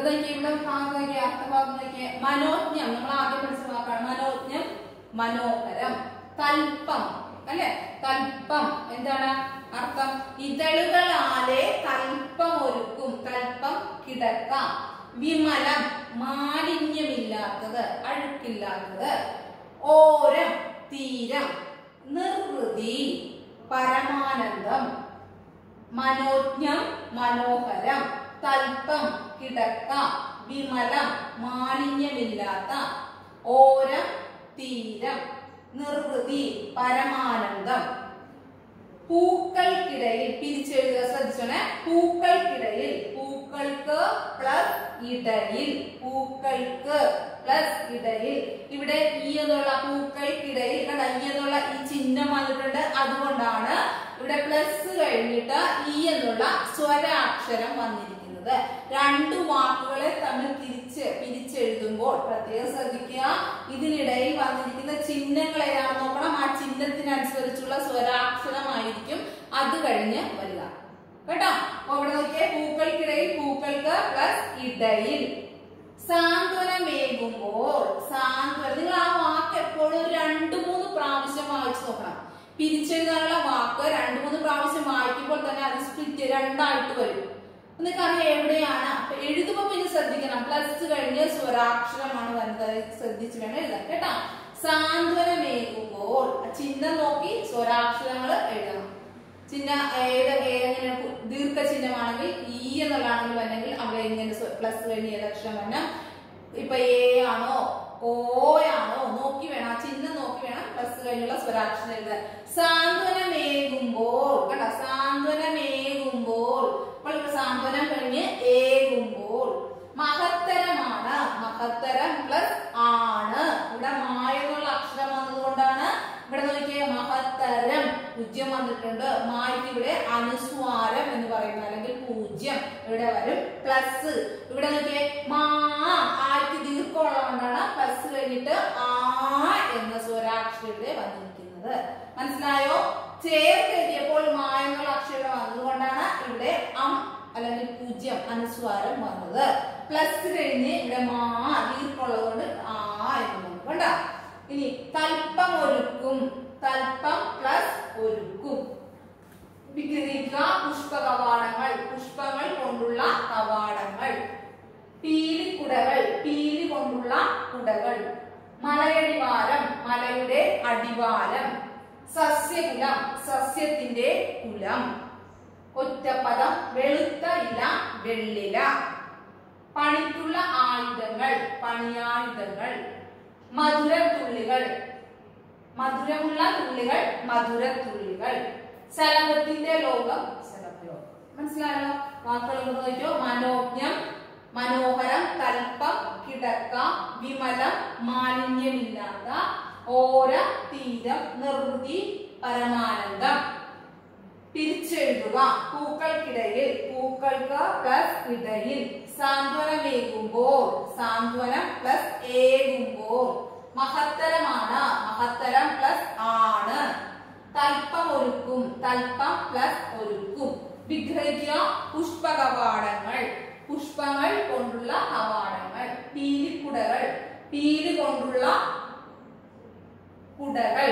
ഇവിടെ നോക്കിയേ, ഇവിടെ ഭാഗം നോക്കിയേ, അർത്ഥഭാഗം നോക്കിയേ. മനോജ്ഞം നമ്മൾ ആദ്യം പഠിച്ച വാക്കാണ്. മനോജ്ഞം മനോഹരം. കൽപ്പം അല്ലെ, കൽപ്പം എന്താണ് അർത്ഥം? ഇതളുകളാലെ കൽപ്പം ഒരുക്കും. കൽപ്പം കിടക്ക. വിമലം മാലിന്യമില്ലാത്തത്, അഴുക്കില്ലാത്തത്. ഓരം തീരം. നിർവൃതി പരമാനന്ദം. മനോജ്ഞം മനോഹരം. കൽപ്പം കിടക്ക. വിമലം മാലിന്യമില്ലാത്ത. ഓരം തീരം. നിർവൃതി പരമാനന്ദം. പൂക്കൾക്കിടയിൽ പിരിച്ചെഴുതുക, ശ്രദ്ധിച്ചോണേ. പൂക്കൾക്കിടയിൽ, പൂക്കൾക്ക് പ്ലസ് ഇടയിൽ, പൂക്കൾക്ക് പ്ലസ് ഇടയിൽ. ഇവിടെ ഈ എന്നുള്ള പൂക്കൾക്കിടയിൽ കണ്ട ഈ എന്നുള്ള ഈ ചിഹ്നം വന്നിട്ടുണ്ട്. അതുകൊണ്ടാണ് ഇവിടെ പ്ലസ് കഴിഞ്ഞിട്ട് ഈ എന്നുള്ള സ്വരാക്ഷരം വന്നിരിക്കുന്നത്. രണ്ടു വാക്കുകളെ തമ്മിൽ പിരിച്ചെഴുതുമ്പോൾ പ്രത്യേകം ശ്രദ്ധിക്കുക. ഇതിനിടയിൽ വന്നിരിക്കുന്ന ചിഹ്നങ്ങൾ ഏതാണെന്ന് നോക്കണം. ആ ചിഹ്നത്തിനനുസരിച്ചുള്ള സ്വരാക്ഷരമായിരിക്കും അത് കഴിഞ്ഞ് വരിക കേട്ടോ. അപ്പൊ ഇവിടെ നോക്കിയേ, പൂക്കൾക്കിടയിൽ, പൂക്കൾക്ക് പ്ലസ് ഇടയിൽ. സാന്ത്വനമേകുമ്പോൾ. സാന്ത്വനം, നിങ്ങൾ ആ വാക്ക് എപ്പോഴും 2-3 പ്രാവശ്യം വായിച്ചു നോക്കണം. പിരിച്ചെഴുതാനുള്ള വാക്ക് 2-3 പ്രാവശ്യം വായിക്കുമ്പോൾ തന്നെ അത് സ്പ്ലിറ്റ് രണ്ടായിട്ട് വരും. നിങ്ങൾക്കറിയാം എവിടെയാണ്. അപ്പൊ എഴുതുമ്പോ പിന്നെ ശ്രദ്ധിക്കണം. പ്ലസ് കഴിഞ്ഞ് സ്വരാക്ഷരമാണ് വരുന്നത്. ശ്രദ്ധിച്ചു വേണം എഴുതാൻ കേട്ടോ. സാന്ത്വനമേകുമ്പോൾ ചിഹ്നം നോക്കി സ്വരാക്ഷരങ്ങൾ എഴുതണം. ചിഹ്നം എങ്ങനെ ദീർഘചിഹ്നമാണെങ്കിൽ ഈ എന്നുള്ളതാണെങ്കിൽ അല്ലെങ്കിൽ അവിടെ എങ്ങനെ പ്ലസ് കഴിഞ്ഞ് ഏതക്ഷരം വരണം. ഇപ്പൊ എ ആണോ ഓ ആണോ നോക്കി വേണം, ആ ചിഹ്നം നോക്കി വേണം പ്ലസ് കഴിഞ്ഞുള്ള സ്വരാക്ഷരം എഴുതാൻ. സാന്ത്വനമേകുമ്പോൾ കേട്ടോ, സാന്ത്വനമേകുമ്പോൾ. അപ്പോൾ സാന്ത്വനം കഴിഞ്ഞ് ഏകുമ്പോൾ. മഹത്തരമാണ്. മഹത്തരം പ്ലസ് ആണ്. ഇവിടെ മായെന്നുള്ള അക്ഷരം വന്നതുകൊണ്ടാണ് ഇവിടെ നോക്കിയേ മഹത്തരം പൂജ്യം വന്നിട്ടുണ്ട്. മായ്ക്ക് ഇവിടെ അനുസ്വാരം എന്ന് പറയുന്നത് അല്ലെങ്കിൽ പൂജ്യം ഇവിടെ വരും. പ്ലസ് ഇവിടെ നോക്കിയേ മാ, ആയ്ക്ക് ദീർഘമുള്ളതുകൊണ്ടാണ് പ്ലസ് കഴിഞ്ഞിട്ട് ആ എന്ന സ്വരാക്ഷരം ഇവിടെ വന്നിരിക്കുന്നത്. മനസ്സിലായോ? ചേർത്ത് എഴുതിയപ്പോൾ മാ എന്നുള്ള അക്ഷരം വന്നതുകൊണ്ടാണ് ഇവിടെ അം അല്ലെങ്കിൽ പൂജ്യം അനുസ്വാരം വന്നത്. പ്ലസ് കഴിഞ്ഞ് ഇവിടെ മാ ദീർഘമുള്ളതുകൊണ്ട് ആ എന്ന് വന്നു കണ്ടോ. ഇനി കൽപ്പം ഒരുക്കും. കൽപ്പം പ്ലസ് ഒരുക്കും. വിഗ്രഹിക്കുക. പുഷ്പ കവാടങ്ങൾ, പുഷ്പങ്ങൾ കൊണ്ടുള്ള കവാടങ്ങൾ. പീലിക്കുടകൾ, പീലി കൊണ്ടുള്ള കുടകൾ. മലയടിവാരം, മലയുടെ അടിവാരം. സസ്യകുലം, സസ്യത്തിന്റെ കുലം. ഒറ്റപ്പദം വെളുത്ത ഇല വെള്ളില. പണിക്കുള്ള ആയുധങ്ങൾ, പണിയായുധങ്ങൾ. മധുരത്തുള്ളികൾ, മധുരമുള്ള തുള്ളികൾ, മധുരത്തുള്ളികൾ. ശലഭത്തിന്റെ ലോകം, ശലഭലോകം. മനസ്സിലായല്ലോ? വാക്കുകൾ നോക്കിയോ. മനോജ്ഞം മനോഹരം. കൽപ്പം കിടക്ക. വിമലം മാലിന്യമില്ലാത്ത. ഓര തീരം. നിർവൃതി പരമാനന്ദം. പിരിച്ചെഴുതുക. പൂക്കൾക്കിടയിൽ, പൂക്കൾക്ക് പ്ലസ് ഇടയിൽ. സാന്ത്വനമേകുമ്പോൾ, സാന്ത്വനം പ്ലസ് ഏകുമ്പോൾ. മഹത്തരമാണ്, മഹത്തരം പ്ലസ് ആണ്. തൽപ്പം ഒരുക്കും, തൽപ്പം പ്ലസ് ഒരുക്കും. വിഗ്രഹിക്കുക. പുഷ്പ കവാടങ്ങൾ, പുഷ്പങ്ങൾ കൊണ്ടുള്ള കവാടങ്ങൾ. പീലിക്കുടകൾ, പീലി കൊണ്ടുള്ള കുടകൾ.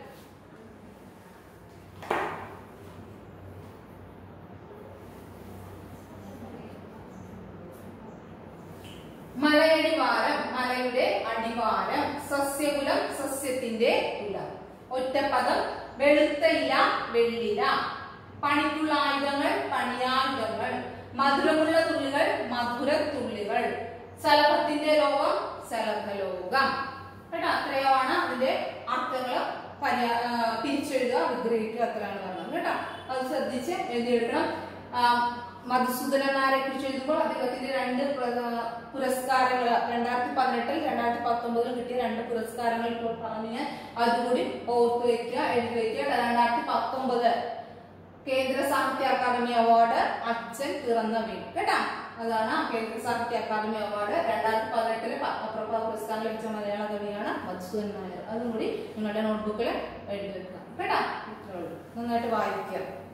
മലയടിവാരം, മലയുടെ അടിവാരം. സസ്യകുലം, സസ്യത്തിന്റെ കുലം. ഒറ്റപ്പദം വെളുത്ത ഇല വെള്ളില. പണിക്കുള്ള ആയുധങ്ങൾ, പണിയായുധങ്ങൾ. മധുരമുള്ള തുള്ളികൾ, മധുരത്തുള്ളികൾ. ശലഭത്തിന്റെ ലോകം, ശലഭലോകം. കേട്ടോ, അത്രയാണ് അതിന്റെ അർത്ഥങ്ങൾ. പിരിച്ചെഴുതുക, വിഗ്രഹിക്കുക, അത്രയാണ് പറഞ്ഞത് കേട്ടോ. അത് ശ്രദ്ധിച്ച് എഴുതിയെടുക്കണം. മധുസൂദനൻ നായരെ കുറിച്ച് എഴുതുമ്പോൾ അദ്ദേഹത്തിന്റെ 2 പുരസ്കാരങ്ങൾ 2018 2019 കിട്ടിയ 2 പുരസ്കാരങ്ങൾ ഇപ്പോൾ പറഞ്ഞു ഞാൻ. അതുകൂടി ഓർത്തു വെക്കുക, എഴുതി വെക്കുക. 2019 കേന്ദ്ര സാഹിത്യ അക്കാദമി അവാർഡ് അച്ഛൻ പിറന്ന വീട് കേട്ടാ. അതാണ് കേന്ദ്ര സാഹിത്യ അക്കാദമി അവാർഡ്. 2018 പത്മപ്രഭ പുരസ്കാരം ലഭിച്ച മലയാള കവിയാണ് മധുസൂദനൻ നായർ. അതും കൂടി നിങ്ങളുടെ നോട്ട്ബുക്കിൽ എഴുതി വെക്കുക കേട്ടാ. നന്നായിട്ട് വായിക്കുക.